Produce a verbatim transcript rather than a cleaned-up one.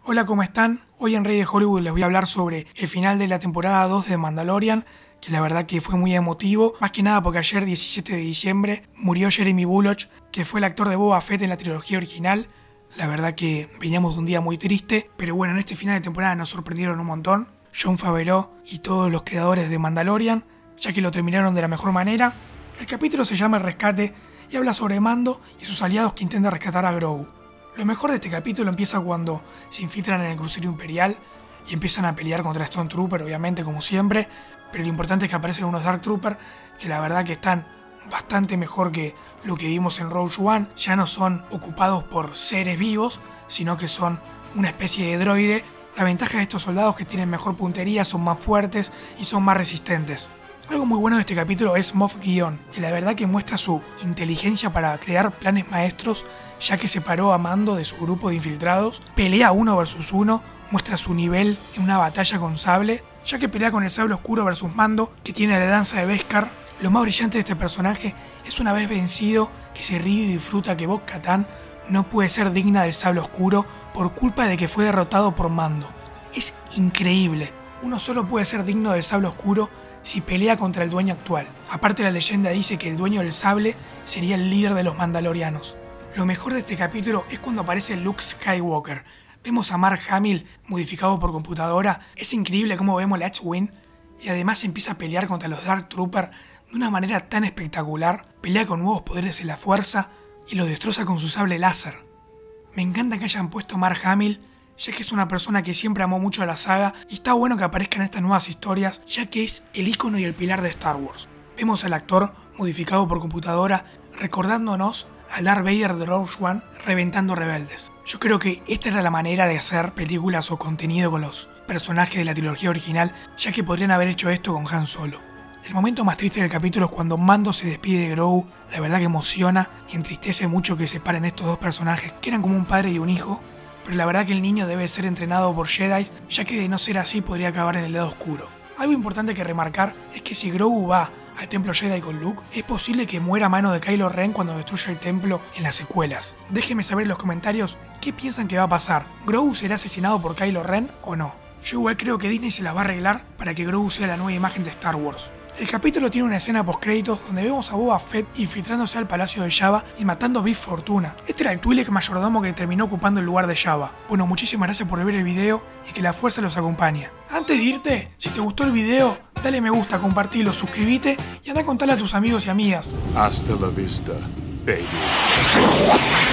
Hola, ¿cómo están? Hoy en Rey de Hollywood les voy a hablar sobre el final de la temporada dos de Mandalorian, que la verdad que fue muy emotivo, más que nada porque ayer, diecisiete de diciembre, murió Jeremy Bulloch, que fue el actor de Boba Fett en la trilogía original. La verdad que veníamos de un día muy triste, pero bueno, en este final de temporada nos sorprendieron un montón. Jon Favreau y todos los creadores de Mandalorian, ya que lo terminaron de la mejor manera. El capítulo se llama El Rescate y habla sobre Mando y sus aliados que intentan rescatar a Grogu. Lo mejor de este capítulo empieza cuando se infiltran en el crucero imperial y empiezan a pelear contra Stone Trooper, obviamente, como siempre, pero lo importante es que aparecen unos Dark Trooper que la verdad que están bastante mejor que lo que vimos en Rogue One. Ya no son ocupados por seres vivos, sino que son una especie de droide. La ventaja de estos soldados es que tienen mejor puntería, son más fuertes y son más resistentes. Algo muy bueno de este capítulo es Moff Gideon, que la verdad que muestra su inteligencia para crear planes maestros, ya que separó a Mando de su grupo de infiltrados, pelea uno versus uno, muestra su nivel en una batalla con sable, ya que pelea con el sable oscuro versus Mando, que tiene la lanza de Beskar. Lo más brillante de este personaje es, una vez vencido, que se ríe y disfruta que Bo-Katan no puede ser digna del sable oscuro por culpa de que fue derrotado por Mando. Es increíble. Uno solo puede ser digno del sable oscuro si pelea contra el dueño actual. Aparte, la leyenda dice que el dueño del sable sería el líder de los mandalorianos. Lo mejor de este capítulo es cuando aparece Luke Skywalker. Vemos a Mark Hamill modificado por computadora. Es increíble cómo vemos la X-Wing y además empieza a pelear contra los Dark Trooper de una manera tan espectacular. Pelea con nuevos poderes en la fuerza y los destroza con su sable láser. Me encanta que hayan puesto a Mark Hamill, ya que es una persona que siempre amó mucho a la saga y está bueno que aparezcan estas nuevas historias, ya que es el ícono y el pilar de Star Wars. Vemos al actor modificado por computadora recordándonos a Darth Vader de Rogue One reventando rebeldes. Yo creo que esta era la manera de hacer películas o contenido con los personajes de la trilogía original, ya que podrían haber hecho esto con Han Solo. El momento más triste del capítulo es cuando Mando se despide de Grogu. La verdad que emociona y entristece mucho que separen estos dos personajes, que eran como un padre y un hijo. Pero la verdad que el niño debe ser entrenado por Jedi, ya que de no ser así podría acabar en el lado oscuro. Algo importante que remarcar es que si Grogu va al templo Jedi con Luke, es posible que muera a mano de Kylo Ren cuando destruya el templo en las secuelas. Déjenme saber en los comentarios qué piensan que va a pasar. ¿Grogu será asesinado por Kylo Ren o no? Yo igual creo que Disney se las va a arreglar para que Grogu sea la nueva imagen de Star Wars. El capítulo tiene una escena post créditos donde vemos a Boba Fett infiltrándose al palacio de Jabba y matando a Bib Fortuna. Este era el Twi'lek mayordomo que terminó ocupando el lugar de Jabba. Bueno, muchísimas gracias por ver el video y que la fuerza los acompañe. Antes de irte, si te gustó el video, dale me gusta, compartilo, suscríbete y anda a contarle a tus amigos y amigas. Hasta la vista, baby.